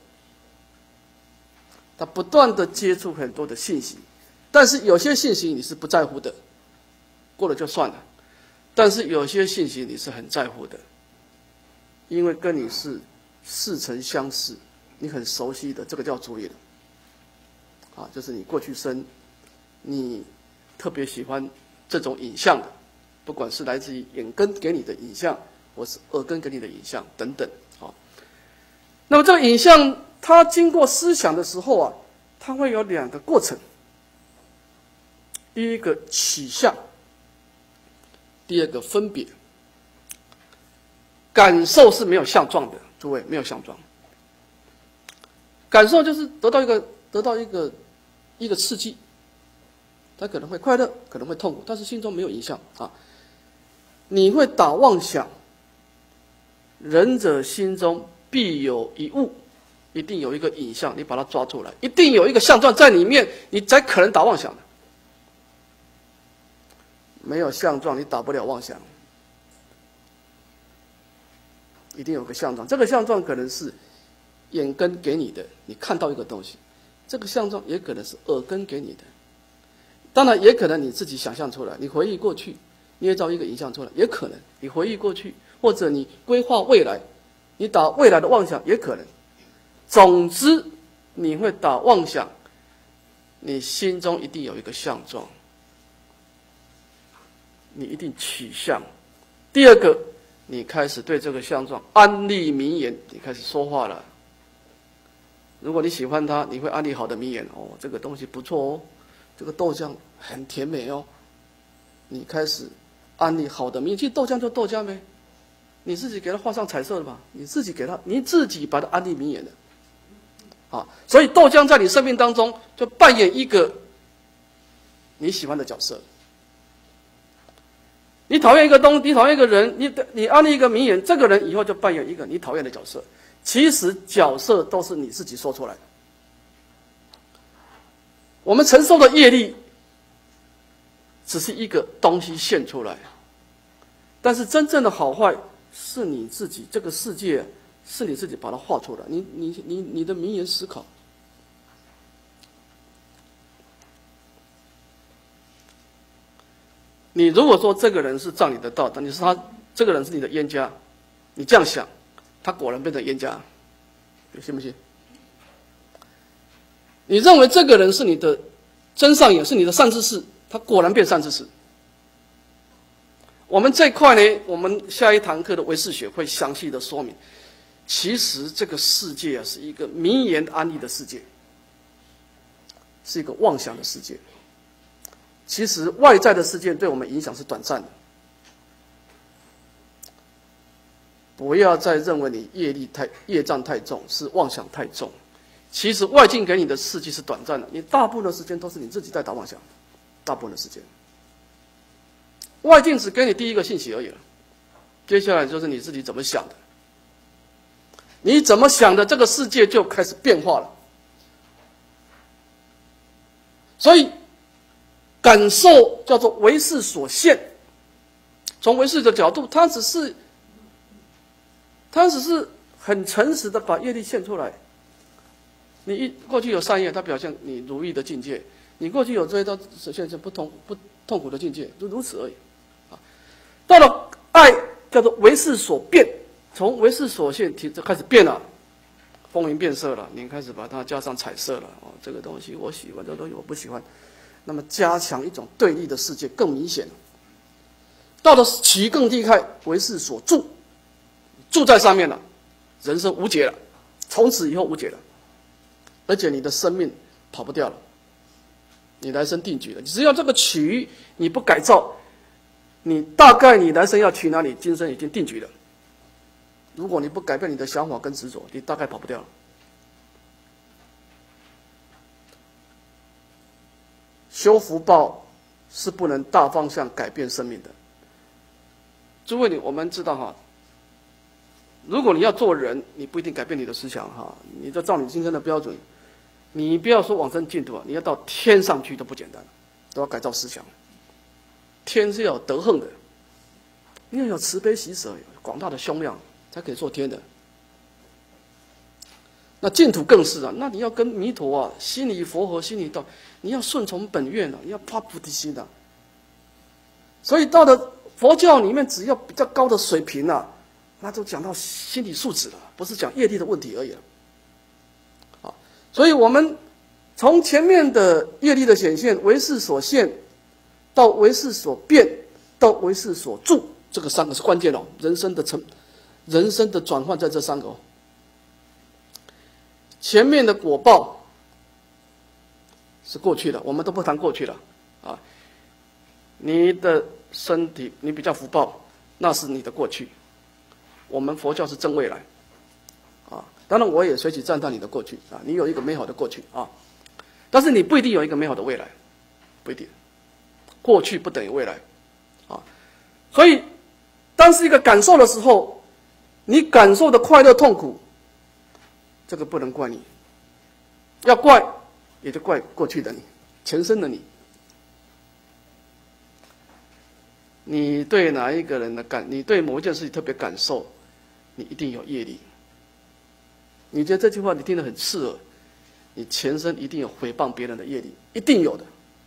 它不断的接触很多的信息，但是有些信息你是不在乎的，过了就算了，但是有些信息你是很在乎的，因为跟你是似曾相识，你很熟悉的，这个叫主业的，啊，就是你过去生，你特别喜欢这种影像的，不管是来自于眼根给你的影像，或是耳根给你的影像等等，啊，那么这个影像它经过思想的时候啊，它会有两个过程，第一个取向。第二个分别，感受是没有相状的，诸位没有相状。感受就是得到一个得到一个一个刺激，他可能会快乐，可能会痛苦，但是心中没有影像啊。 你会打妄想，仁者心中必有一物，一定有一个影像，你把它抓出来，一定有一个相状在里面，你才可能打妄想的。没有相状，你打不了妄想。一定有个相状，这个相状可能是眼根给你的，你看到一个东西；这个相状也可能是耳根给你的，当然也可能你自己想象出来，你回忆过去，捏造一个影像出来，也可能你回忆过去，或者你规划未来，你打未来的妄想也可能。总之，你会打妄想，你心中一定有一个相状，你一定取相。第二个，你开始对这个相状安利名言，你开始说话了。如果你喜欢它，你会安利好的名言哦，这个东西不错哦，这个豆浆很甜美哦。你开始安利好的名言，其实豆浆就豆浆呗，你自己给它画上彩色的吧，你自己给它，你自己把它安利名言的。啊，所以豆浆在你生命当中就扮演一个你喜欢的角色。你讨厌一个东，你讨厌一个人，你你安利一个名言，这个人以后就扮演一个你讨厌的角色。其实角色都是你自己说出来的。我们承受的业力只是一个东西现出来，但是真正的好坏是你自己，这个世界是你自己把它画出来。你你你你的名言思考。你如果说这个人是仗你的道，但你说他这个人是你的冤家，你这样想，他果然变成冤家，你信不信？你认为这个人是你的真上眼，是你的善知识，他果然变善知识。我们这块呢，我们下一堂课的唯识学会详细的说明。其实这个世界啊，是一个名言安利的世界，是一个妄想的世界。其实外在的事件对我们影响是短暂的，不要再认为你业力太业障太重，是妄想太重。其实外境给你的刺激是短暂的，你大部分的时间都是你自己在打妄想，大部分的时间。外境只给你第一个信息而已了，接下来就是你自己怎么想的。你怎么想的，这个世界就开始变化了。所以感受叫做唯识所现，从唯识的角度，它只是，它只是很诚实的把业力现出来。你一过去有善业，它表现你如意的境界；你过去有追到现在不痛不痛苦的境界，就如此而已。啊，到了爱叫做唯识所变，从唯识所现提就开始变了，风云变色了，你开始把它加上彩色了。哦，这个东西我喜欢，这个东西我不喜欢。那么加强一种对立的世界更明显。到了起更地开，唯识所住，住在上面了，人生无解了，从此以后无解了，而且你的生命跑不掉了，你来生定局了。只要这个取你不改造，你大概你来生要去哪里，今生已经定局了。如果你不改变你的想法跟执着，你大概跑不掉了。修福报是不能大方向改变生命的。诸位，你我们知道哈，如果你要做人，你不一定改变你的思想哈，你就照你今生的标准，你不要说往生净土啊，你要到天上去都不简单，都要改造思想。天是要有德行的，你要有慈悲喜舍，有广大的胸量，才可以做天的。那净土更是啊，那你要跟弥陀啊，心里佛和心里道，你要顺从本愿啊，你要发菩提心啊。所以到了佛教里面，只要比较高的水平啊，那就讲到心理素质了，不是讲业力的问题而已了。啊，所以我们从前面的业力的显现，唯识所现，到唯识所变，到唯识所住，这个三个是关键哦，人生的成，人生的转换在这三个哦。前面的果报是过去的，我们都不谈过去了啊。你的身体，你比较福报，那是你的过去。我们佛教是正未来啊。当然，我也随即赞叹你的过去啊，你有一个美好的过去啊，但是你不一定有一个美好的未来，不一定。过去不等于未来啊，所以当是一个感受的时候，你感受的快乐痛苦，这个不能怪你，要怪也就怪过去的你，前生的你。你对哪一个人的感，你对某一件事情特别感受，你一定有业力。你觉得这句话你听得很刺耳，你前生一定有诽谤别人的业力，一定有的。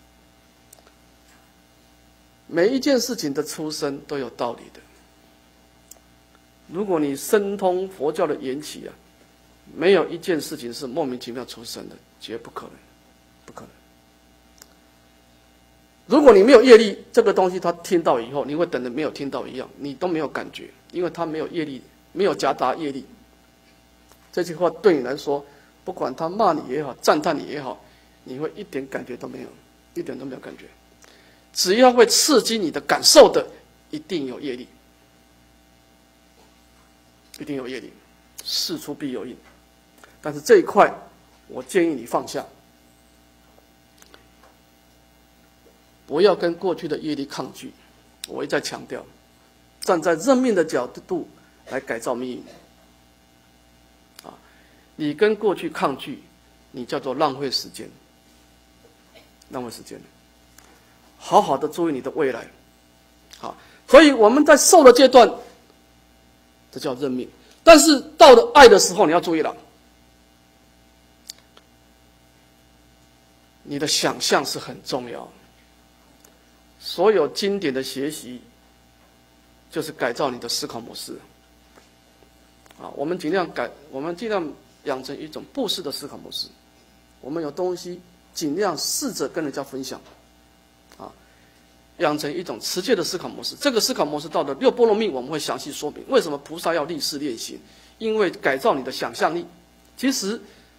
每一件事情的出生都有道理的。如果你深通佛教的缘起啊，没有一件事情是莫名其妙出生的，绝不可能，不可能。如果你没有业力，这个东西他听到以后，你会等着没有听到一样，你都没有感觉，因为他没有业力，没有夹杂业力。这句话对你来说，不管他骂你也好，赞叹你也好，你会一点感觉都没有，一点都没有感觉。只要会刺激你的感受的，一定有业力，一定有业力，事出必有因。但是这一块，我建议你放下。不要跟过去的业力抗拒，我一再强调，站在认命的角度来改造命运。啊，你跟过去抗拒，你叫做浪费时间，浪费时间。好好的注意你的未来。好，所以我们在受的阶段，这叫认命。但是到了爱的时候，你要注意了，你的想象是很重要的。所有经典的学习，就是改造你的思考模式。啊，我们尽量改，我们尽量养成一种布施的思考模式。我们有东西，尽量试着跟人家分享。啊，养成一种持戒的思考模式。这个思考模式到了六波罗蜜，我们会详细说明为什么菩萨要立誓练心，因为改造你的想象力。其实，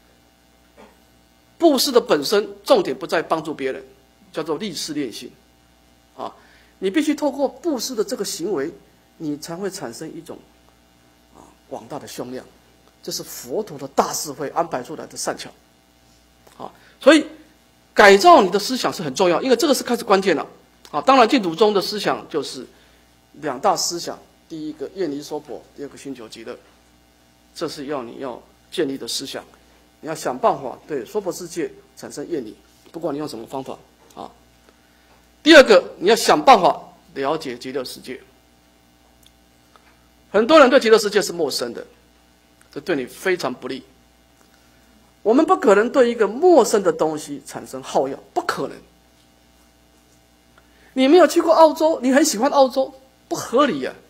布施的本身重点不在帮助别人，叫做立誓练心。啊，你必须透过布施的这个行为，你才会产生一种啊广大的胸量，这是佛陀的大智慧安排出来的善巧。啊，所以改造你的思想是很重要，因为这个是开始关键了。啊，当然净土宗的思想就是两大思想，第一个厌离娑婆，第二个寻求极乐，这是要你要建立的思想。你要想办法对娑婆世界产生厌离，不管你用什么方法。啊。第二个，你要想办法了解极乐世界。很多人对极乐世界是陌生的，这对你非常不利。我们不可能对一个陌生的东西产生好药，不可能。你没有去过澳洲，你很喜欢澳洲，不合理呀、啊。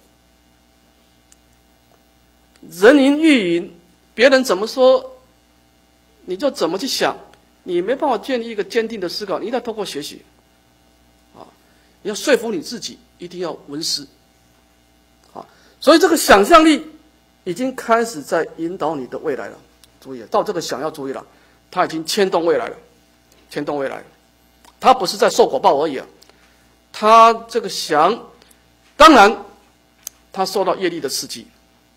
人云亦云，别人怎么说，你就怎么去想，你没办法建立一个坚定的思考，你一定要透过学习。你要说服你自己，一定要闻思，啊，所以这个想象力已经开始在引导你的未来了。注意，到这个想要注意了，它已经牵动未来了，牵动未来了。它不是在受果报而已啊，它这个想，当然，它受到业力的刺激。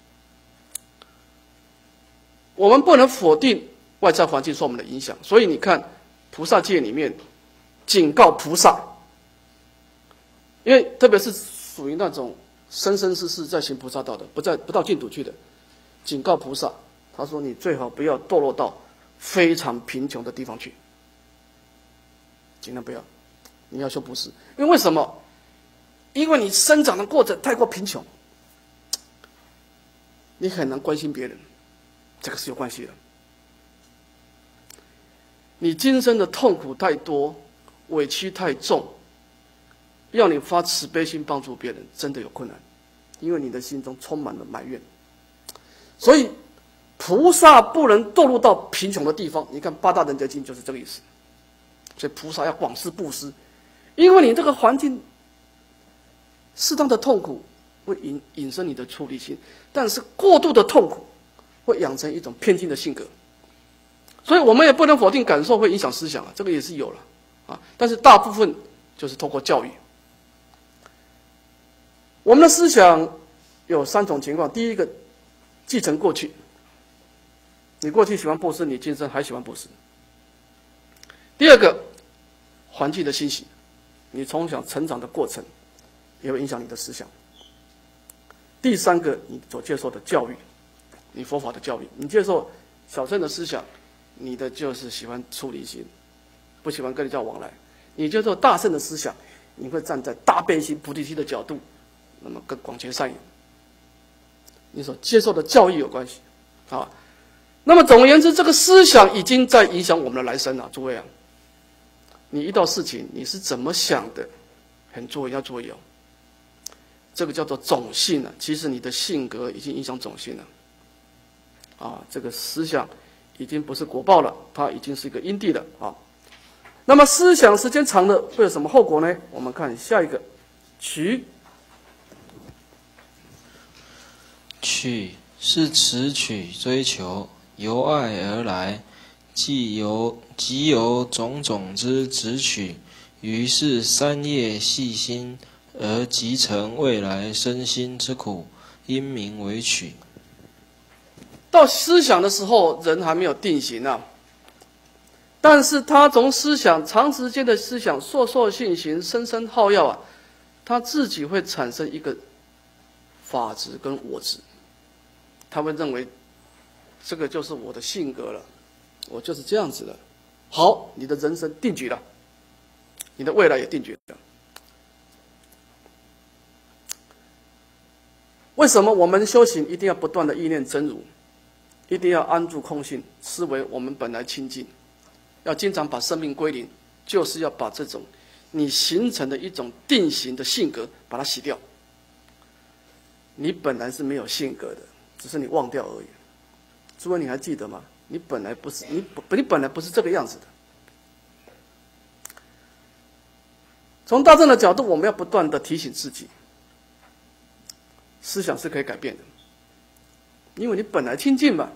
我们不能否定外在环境受我们的影响，所以你看，菩萨戒里面警告菩萨。因为特别是属于那种生生世世在行菩萨道的，不在不到净土去的，警告菩萨，他说你最好不要堕落到非常贫穷的地方去，尽量不要，你要修布施。因为为什么？因为你生长的过程太过贫穷，你很难关心别人，这个是有关系的。你今生的痛苦太多，委屈太重。要你发慈悲心帮助别人，真的有困难，因为你的心中充满了埋怨。所以，菩萨不能堕入到贫穷的地方。你看八大人觉经就是这个意思。所以菩萨要广施布施，因为你这个环境适当的痛苦会引引生你的出离心，但是过度的痛苦会养成一种偏激的性格。所以我们也不能否定感受会影响思想啊，这个也是有了啊，但是大部分就是透过教育。我们的思想有三种情况：第一个，继承过去，你过去喜欢布施，你今生还喜欢布施；第二个，环境的欣喜，你从小成长的过程也会影响你的思想； 第三个，你所接受的教育，你佛法的教育，你接受小乘的思想，你的就是喜欢出离心，不喜欢跟人家往来；你接受大乘的思想，你会站在大悲心、菩提心的角度，那么跟广结善缘。你所接受的教育有关系，啊。那么总而言之，这个思想已经在影响我们的来生了，诸位啊。你遇到事情，你是怎么想的，很注意要注意哦。这个叫做种性啊，其实你的性格已经影响种性了。啊，这个思想已经不是果报了，它已经是一个因地了啊。那么思想时间长了会有什么后果呢？我们看下一个，取。 取是持取追求，由爱而来，既由即由种种之执取，于是三业细心，而即成未来身心之苦，因名为取。 到思想的时候，人还没有定型啊，但是他从思想长时间的思想烁烁性行，深深耗药啊，他自己会产生一个法执跟我执，他会认为这个就是我的性格了，我就是这样子的。好，你的人生定局了，你的未来也定局了。为什么我们修行一定要不断的意念真如，一定要安住空性，思维我们本来清净，要经常把生命归零，就是要把这种你形成的一种定型的性格把它洗掉。你本来是没有性格的，只是你忘掉而已。诸位，你还记得吗？你本来不是你你本来不是这个样子的。从大乘的角度，我们要不断的提醒自己，思想是可以改变的，因为你本来清净嘛。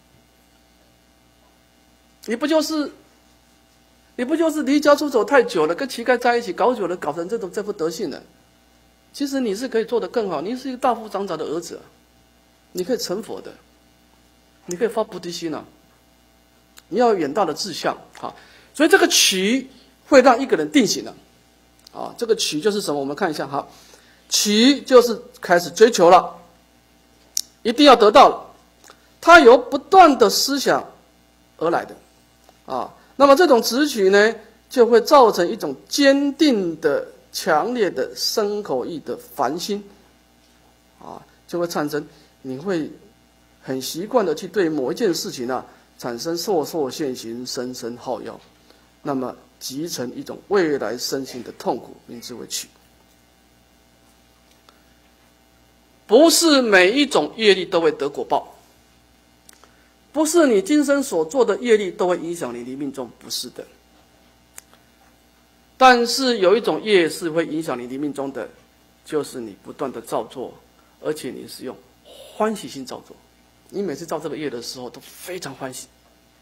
你不就是你不就是离家出走太久了，跟乞丐在一起搞久了，搞成这种这副德性了？其实你是可以做得更好，你是一个大富长长的儿子啊，你可以成佛的，你可以发菩提心啊，你要有远大的志向啊。所以这个取会让一个人定型了啊。这个取就是什么？我们看一下哈，取就是开始追求了，一定要得到了，它由不断的思想而来的啊。那么这种执取呢，就会造成一种坚定的、强烈的身口意的烦心啊，就会产生你会很习惯的去对某一件事情啊产生烁烁现行、深深耗药，那么集成一种未来身心的痛苦，名之为取。不是每一种业力都会得果报，不是你今生所做的业力都会影响你离命终，不是的。但是有一种业是会影响你离命终的，就是你不断的造作，而且你是用欢喜心造作。你每次造这个业的时候都非常欢喜，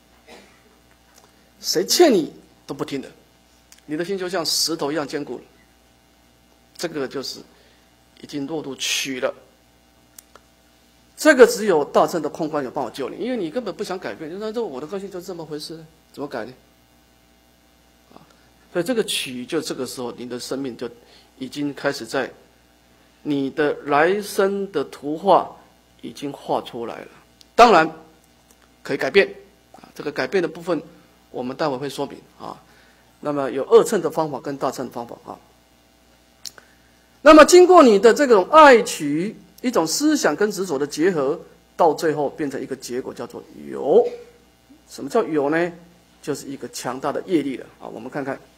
谁欠你都不听的，你的心就像石头一样坚固了。这个就是已经落入取了。这个只有大乘的空观有办法救你，因为你根本不想改变，就说这我的个性就这么回事，怎么改呢？啊，所以这个取就这个时候，你的生命就已经开始在你的来生的图画已经画出来了。当然可以改变啊，这个改变的部分我们待会会说明啊。那么有二乘的方法跟大乘的方法啊。那么经过你的这种爱取，一种思想跟执着的结合，到最后变成一个结果，叫做有。什么叫有呢？就是一个强大的业力了啊。我们看看，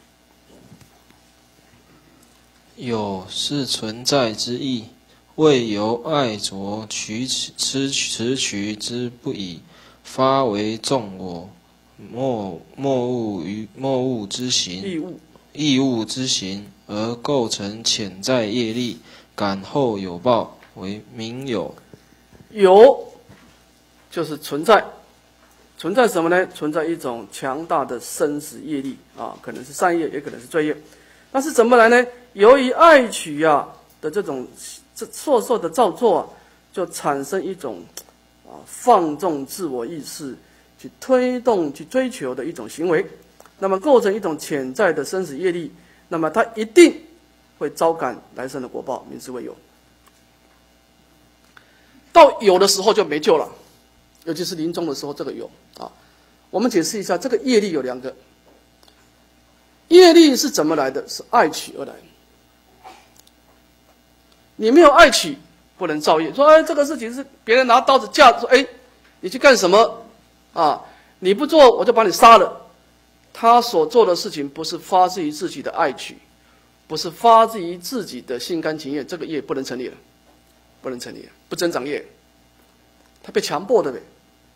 有是存在之意，为由爱着取持持取之不已，发为众我莫莫物于莫物之行， 义务义物之行，而构成潜在业力，感后有报，为名有。 有就是存在，存在什么呢？存在一种强大的生死业力啊，可能是善业，也可能是罪业。但是怎么来呢？由于爱取啊的这种这烁烁的造作啊，就产生一种啊放纵自我意识，去推动、去追求的一种行为，那么构成一种潜在的生死业力，那么它一定会招感来生的果报，名之为有。 到有的时候就没救了，尤其是临终的时候，这个有啊。我们解释一下，这个业力有两个，业力是怎么来的？是爱取而来。你没有爱取，不能造业。说，哎，这个事情是别人拿刀子架，说，哎，你去干什么？啊，你不做，我就把你杀了。他所做的事情不是发自于自己的爱取，不是发自于自己的心甘情愿，这个业不能成立了，不能成立了，不增长业，他被强迫的呗。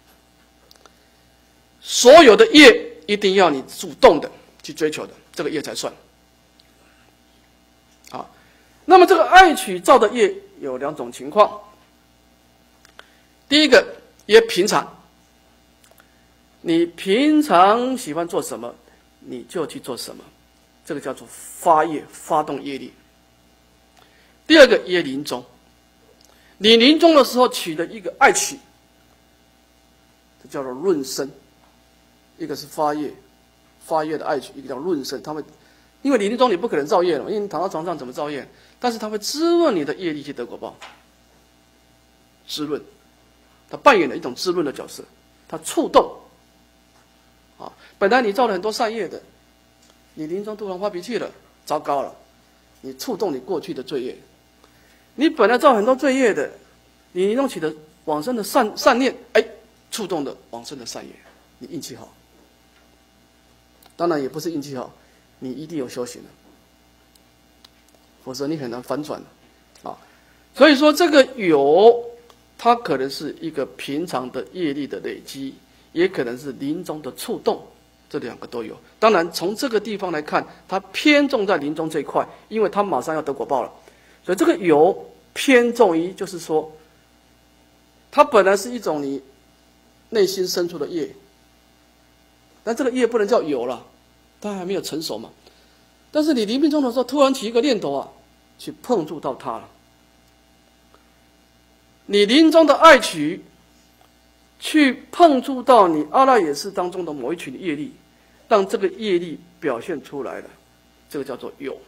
所有的业一定要你主动的去追求的，这个业才算。啊，那么这个爱取造的业有两种情况。第一个业平常。你平常喜欢做什么，你就去做什么，这个叫做发业，发动业力。第二个业临终，你临终的时候取的一个爱取，这叫做润生。一个是发业，发业的爱取，一个叫润生。他们因为你临终你不可能造业了，因为你躺到床上怎么造业？但是它会滋润你的业力去得果报，滋润，它扮演了一种滋润的角色，它触动。啊，本来你造了很多善业的，你临终突然发脾气了，糟糕了，你触动你过去的罪业。你本来造很多罪业的，你临终起的往生的善善念，哎，触动的往生的善业，你运气好。当然也不是运气好，你一定有修行了，否则你很难反转啊。所以说这个有，它可能是一个平常的业力的累积。也可能是临终的触动，这两个都有。当然，从这个地方来看，它偏重在临终这一块，因为它马上要得果报了，所以这个有偏重于，就是说，它本来是一种你内心深处的业，但这个业不能叫有了，它还没有成熟嘛。但是你临命终的时候，突然起一个念头啊，去碰触到它了，你临终的爱取。去碰触到你阿赖耶识当中的某一群业力，让这个业力表现出来了，这个叫做有。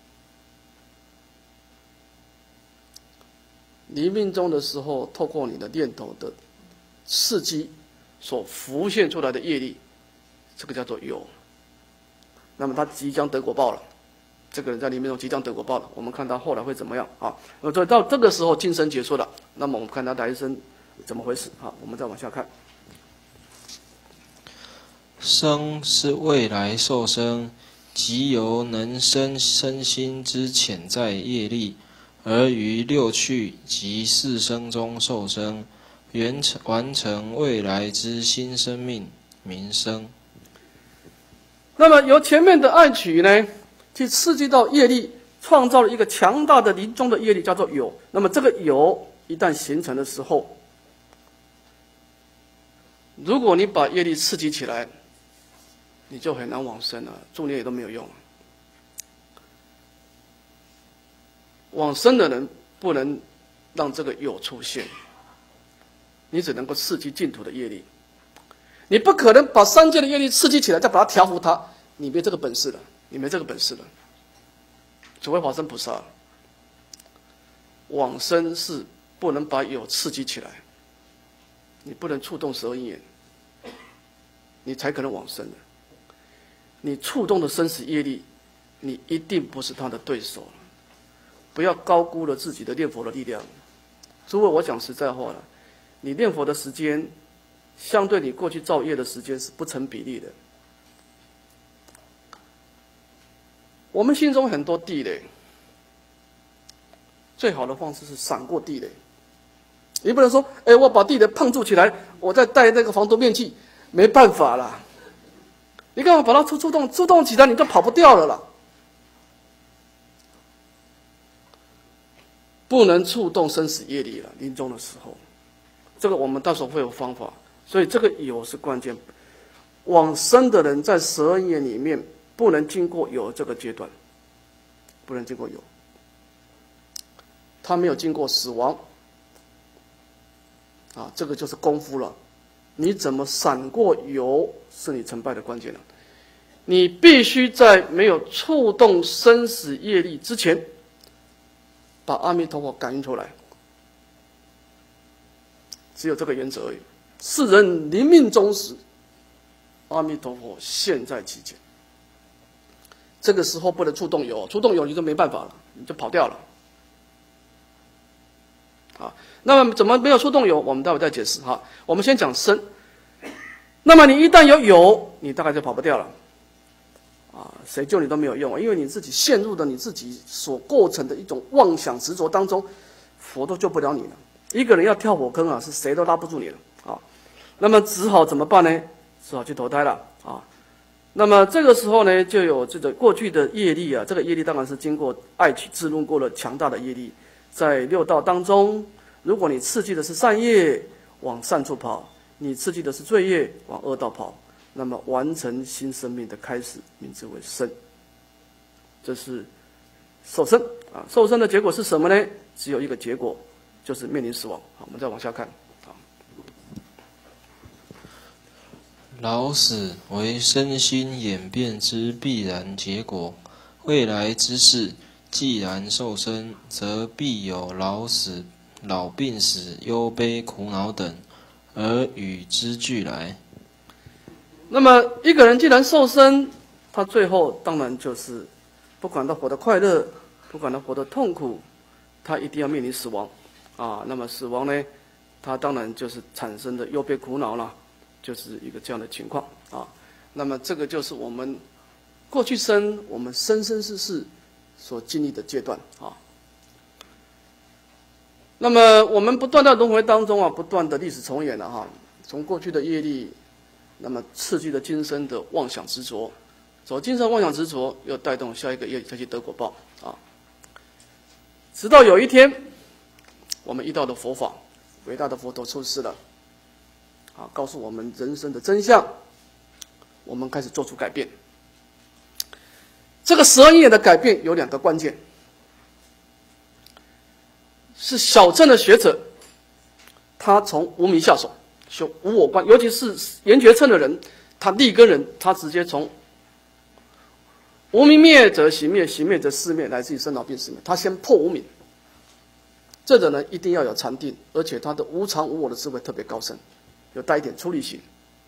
临命终的时候，透过你的念头的刺激所浮现出来的业力，这个叫做有。那么他即将得果报了，这个人在临命终即将得果报了。我们看他后来会怎么样啊？所以到这个时候，今生结束了，那么我们看他来生。怎么回事？好，我们再往下看。 生是未来受生，即由能生身心之潜在业力，而于六趣及四生中受生，完成完成未来之新生命，名生。 那么由前面的爱取呢，去刺激到业力，创造了一个强大的临终的业力，叫做有。那么这个有一旦形成的时候，如果你把业力刺激起来，你就很难往生了，助念也都没有用。往生的人不能让这个有出现，你只能够刺激净土的业力，你不可能把三界的业力刺激起来，再把它调伏它，你没这个本事了，你没这个本事了。除非法身菩萨，往生是不能把有刺激起来。你不能触动十二因缘，你才可能往生的。你触动的生死业力，你一定不是他的对手。不要高估了自己的念佛的力量。诸位，我讲实在话了，你念佛的时间，相对你过去造业的时间是不成比例的。我们心中很多地雷，最好的方式是闪过地雷。你不能说，哎，我把地雷碰触起来，我再戴那个防毒面具，没办法啦。你干嘛把它触触动，触动起来你就跑不掉了啦。不能触动生死业力了，临终的时候，这个我们到时候会有方法。所以这个有是关键。往生的人在十二因缘里面不能经过有这个阶段，不能经过有，他没有经过死亡。啊，这个就是功夫了。你怎么闪过有，是你成败的关键了。你必须在没有触动生死业力之前，把阿弥陀佛感应出来。 只有这个原则而已。世人临命终时，阿弥陀佛现在其间。这个时候不能触动有，触动有你就没办法了，你就跑掉了。啊，那么怎么没有触动有？我们待会再解释哈。我们先讲生。那么你一旦有有，你大概就跑不掉了。啊，谁救你都没有用啊，因为你自己陷入了你自己所构成的一种妄想执着当中，佛都救不了你了。一个人要跳火坑啊，是谁都拉不住你了啊。那么只好怎么办呢？只好去投胎了啊。那么这个时候呢，就有这个过去的业力啊，这个业力当然是经过爱取自论过了强大的业力，在六道当中，如果你刺激的是善业，往善处跑；你刺激的是罪业，往恶道跑。那么完成新生命的开始，名字为生。这是受生啊，受生的结果是什么呢？只有一个结果，就是面临死亡。好，我们再往下看。好， 老死为身心演变之必然结果。未来之事，既然受生，则必有老死、老病死、忧悲苦恼等，而与之俱来。 那么一个人既然受生，他最后当然就是不管他活得快乐，不管他活得痛苦，他一定要面临死亡啊。那么死亡呢，他当然就是产生的忧悲苦恼了，就是一个这样的情况啊。那么这个就是我们过去生，我们生生世世所经历的阶段啊。那么我们不断在轮回当中啊，不断的历史重演了哈，从过去的业力。那么刺激了今生的妄想执着，走今生妄想执着，又带动下一个业再去得果报啊。直到有一天，我们遇到的佛法，伟大的佛陀出世了，啊，告诉我们人生的真相，我们开始做出改变。这个十二因缘的改变有两个关键，是小乘的学者，他从无明下手。修无我观，尤其是圆觉乘的人，他立根人，他直接从无明灭则行灭，行灭则事灭，来自于生老病死灭。他先破无明，这种人一定要有禅定，而且他的无常无我的智慧特别高深，有带一点出离心。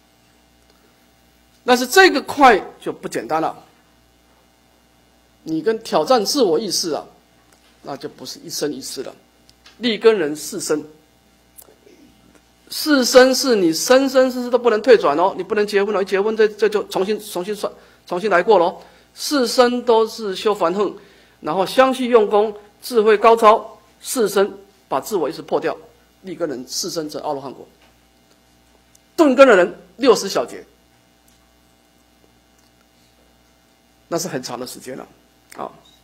但是这个块就不简单了，你跟挑战自我意识啊，那就不是一生一世了。立根人四生。四生是你生生世世都不能退转哦，你不能结婚了，一结婚这这就重新重新算重新来过喽。四生都是修梵行，然后相续用功，智慧高超，四生把自我意识破掉，立根人四生则阿罗汉果。顿根的人六十小劫，那是很长的时间了啊。